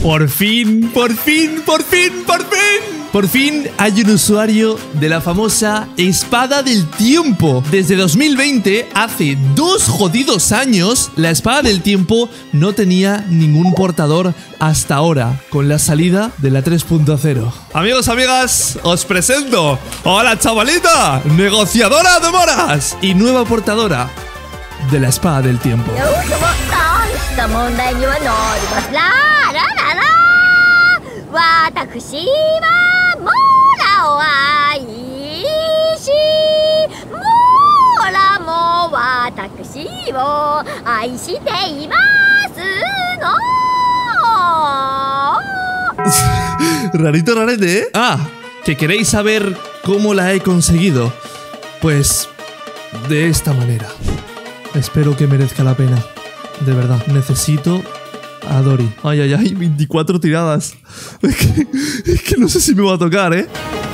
Por fin, por fin, por fin, por fin. Por fin hay un usuario de la famosa Espada del Tiempo. Desde 2020, hace 2 jodidos años, la Espada del Tiempo no tenía ningún portador hasta ahora, con la salida de la 3.0. Amigos, amigas, os presento a la chavalita, negociadora de moras y nueva portadora de la Espada del Tiempo. Rarito, rarete, ¿eh? Ah, ¿que queréis saber cómo la he conseguido? Pues de esta manera. Espero que merezca la pena. De verdad, necesito a Dori. Ay, ay, ay, 24 tiradas. Es que no sé si me va a tocar, ¿eh?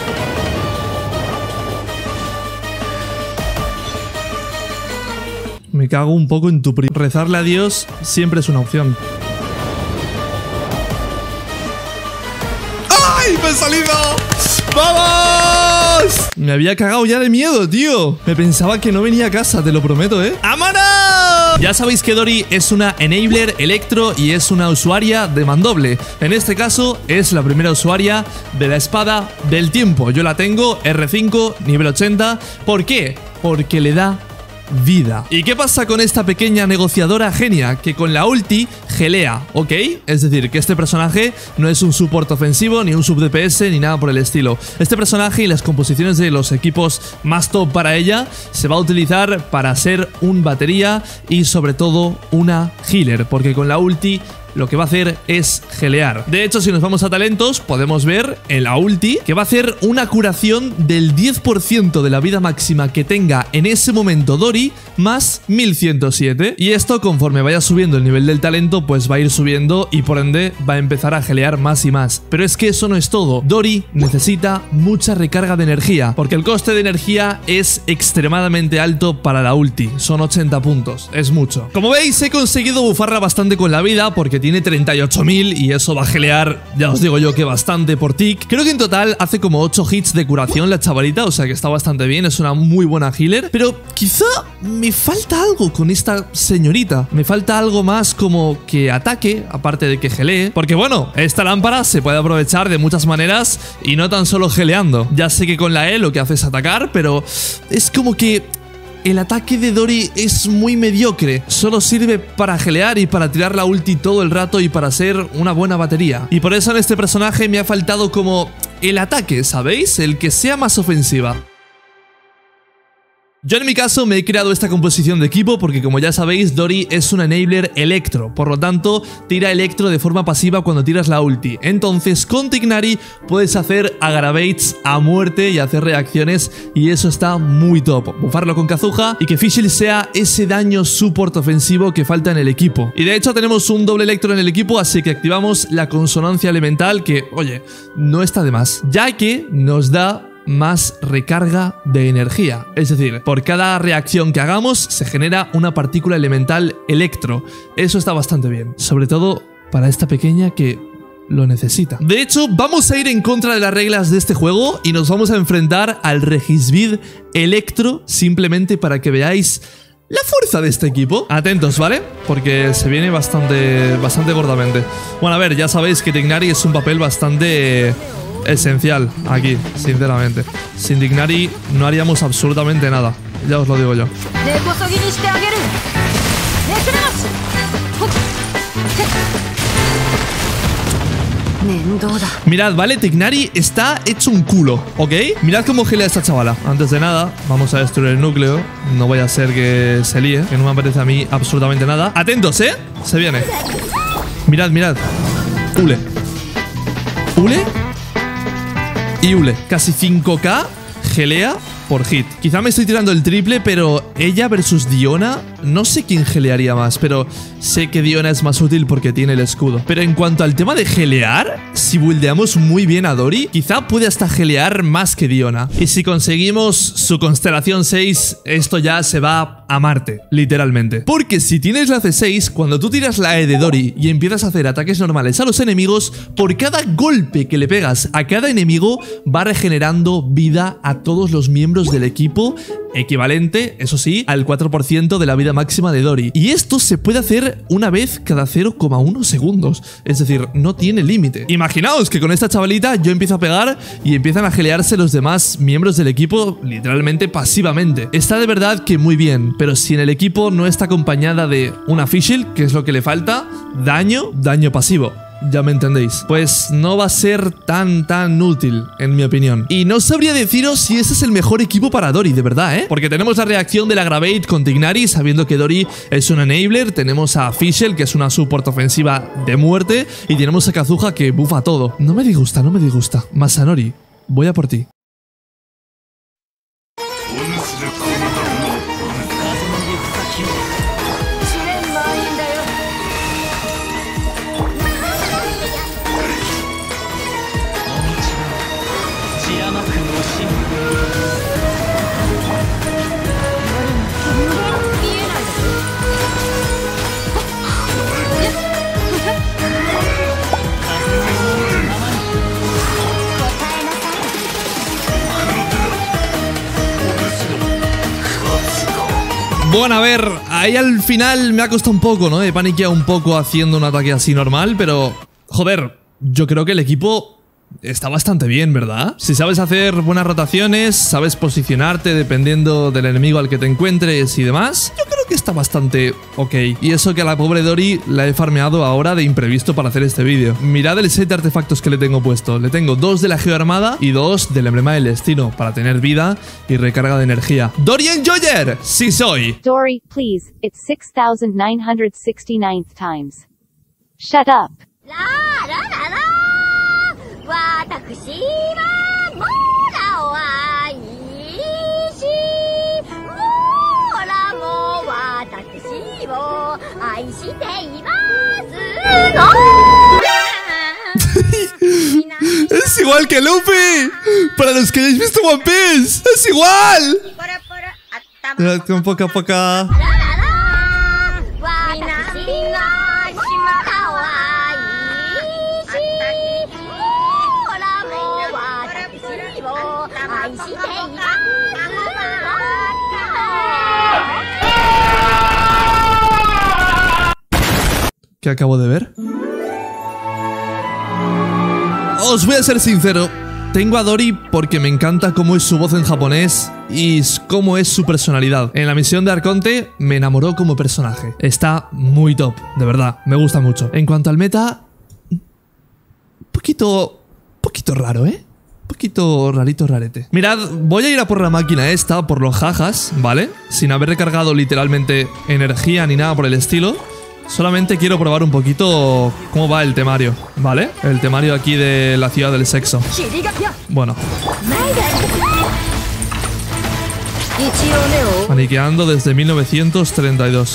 Me cago un poco en tu primo. Rezarle a Dios siempre es una opción. ¡Ay, me he salido! ¡Vamos! Me había cagado ya de miedo, tío. Me pensaba que no venía a casa, te lo prometo, ¿eh? ¡Vámonos! Ya sabéis que Dori es una enabler electro y es una usuaria de mandoble. En este caso es la primera usuaria de la Espada del Tiempo. Yo la tengo R5, nivel 80. ¿Por qué? Porque le da vida. ¿Y qué pasa con esta pequeña negociadora genia? Que con la ulti gelea, ¿ok? Es decir, que este personaje no es un support ofensivo, ni un sub DPS, ni nada por el estilo. Este personaje y las composiciones de los equipos más top para ella se va a utilizar para ser un batería y sobre todo una healer, porque con la ulti lo que va a hacer es gelear. De hecho, si nos vamos a talentos, podemos ver en la ulti que va a hacer una curación del 10% de la vida máxima que tenga en ese momento Dori, más 1107. Y esto, conforme vaya subiendo el nivel del talento, pues va a ir subiendo y por ende va a empezar a gelear más y más. Pero es que eso no es todo. Dori necesita mucha recarga de energía, porque el coste de energía es extremadamente alto para la ulti. Son 80 puntos, es mucho. Como veis, he conseguido bufarla bastante con la vida, porque tiene 38.000 y eso va a gelear, ya os digo yo que bastante por tick. Creo que en total hace como 8 hits de curación la chavalita, o sea que está bastante bien, es una muy buena healer. Pero quizá me falta algo con esta señorita. Me falta algo más como que ataque, aparte de que gelee. Porque bueno, esta lámpara se puede aprovechar de muchas maneras y no tan solo geleando. Ya sé que con la E lo que hace es atacar, pero es como que el ataque de Dori es muy mediocre. Solo sirve para gelear y para tirar la ulti todo el rato y para ser una buena batería. Y por eso en este personaje me ha faltado como el ataque, ¿sabéis? El que sea más ofensiva. Yo en mi caso me he creado esta composición de equipo porque, como ya sabéis, Dori es una enabler electro, por lo tanto tira electro de forma pasiva cuando tiras la ulti. Entonces con Tighnari puedes hacer aggravates a muerte y hacer reacciones y eso está muy top. Bufarlo con Kazuha y que Fischl sea ese daño support ofensivo que falta en el equipo. Y de hecho tenemos un doble electro en el equipo, así que activamos la consonancia elemental que, oye, no está de más, ya que nos da más recarga de energía. Es decir, por cada reacción que hagamos se genera una partícula elemental electro. Eso está bastante bien, sobre todo para esta pequeña que lo necesita. De hecho, vamos a ir en contra de las reglas de este juego y nos vamos a enfrentar al Regisbid electro, simplemente para que veáis la fuerza de este equipo. Atentos, ¿vale? Porque se viene bastante gordamente. Bueno, a ver, ya sabéis que Tighnari es un papel bastante esencial aquí, sinceramente. Sin Tighnari no haríamos absolutamente nada, ya os lo digo yo. Mirad, ¿vale? Tighnari está hecho un culo, ¿ok? Mirad cómo gelea esta chavala. Antes de nada, vamos a destruir el núcleo. No vaya a ser que se líe, que no me apetece a mí absolutamente nada. Atentos, ¿eh? Se viene. Mirad, mirad. Ule. ¿Ule? Y Ule, casi 5k gelea por hit. Quizá me estoy tirando el triple, pero ella versus Diona, no sé quién gelearía más, pero sé que Diona es más útil porque tiene el escudo. Pero en cuanto al tema de gelear, si buildeamos muy bien a Dori, quizá puede hasta gelear más que Diona. Y si conseguimos su constelación 6, esto ya se va a Marte, literalmente. Porque si tienes la C6, cuando tú tiras la E de Dori y empiezas a hacer ataques normales a los enemigos, por cada golpe que le pegas a cada enemigo, va regenerando vida a todos los miembros del equipo, equivalente, eso sí, al 4% de la vida máxima de Dori. Y esto se puede hacer una vez cada 0,1 segundos. Es decir, no tiene límite. Imaginaos que con esta chavalita yo empiezo a pegar y empiezan a gelearse los demás miembros del equipo literalmente pasivamente. Está de verdad que muy bien, pero si en el equipo no está acompañada de una Fischl, que es lo que le falta, daño pasivo. Ya me entendéis. Pues no va a ser tan útil, en mi opinión. Y no sabría deciros si ese es el mejor equipo para Dori, de verdad, ¿eh? Porque tenemos la reacción de la Gravate con Tignari, sabiendo que Dori es un enabler. Tenemos a Fischl, que es una support ofensiva de muerte. Y tenemos a Kazuha, que buffa todo. No me disgusta, no me disgusta. Masanori, voy a por ti. Bueno, a ver, ahí al final me ha costado un poco, ¿no? He paniqueado un poco haciendo un ataque así normal, pero... Joder, yo creo que el equipo está bastante bien, ¿verdad? Si sabes hacer buenas rotaciones, sabes posicionarte dependiendo del enemigo al que te encuentres y demás, yo creo que está bastante ok. Y eso que a la pobre Dori la he farmeado ahora de imprevisto para hacer este vídeo. Mirad el set de artefactos que le tengo puesto. Le tengo 2 de la Geoarmada y 2 del emblema del destino para tener vida y recarga de energía. ¡Dori Enjoyer! ¡Sí soy! Dori, please, it's 6,969th times. Shut up. 私はモーラを愛し、モーラも私を愛していますの。 ¡Es igual que Luffy! ¡Para los que hayáis visto One Piece! ¡Es igual! Mirad con poco a poco. ¿Qué acabo de ver? Os voy a ser sincero. Tengo a Dori porque me encanta cómo es su voz en japonés y cómo es su personalidad. En la misión de Arconte me enamoró como personaje. Está muy top, de verdad, me gusta mucho. En cuanto al meta, un poquito raro, ¿eh? Un poquito rarete. Mirad, voy a ir a por la máquina esta, por los jajas, ¿vale? Sin haber recargado literalmente energía ni nada por el estilo. Solamente quiero probar un poquito cómo va el temario, ¿vale? El temario aquí de la ciudad del sexo. Bueno. Paniqueando desde 1932.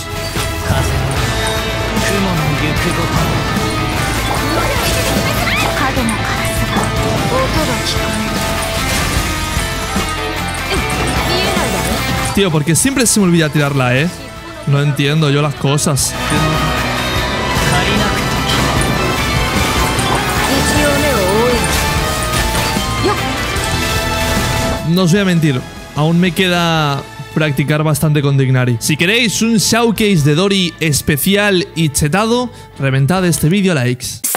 Tío, porque siempre se me olvida tirarla, ¿eh? No entiendo yo las cosas. No os voy a mentir, aún me queda practicar bastante con Tignari. Si queréis un showcase de Dori especial y chetado, reventad este vídeo a likes.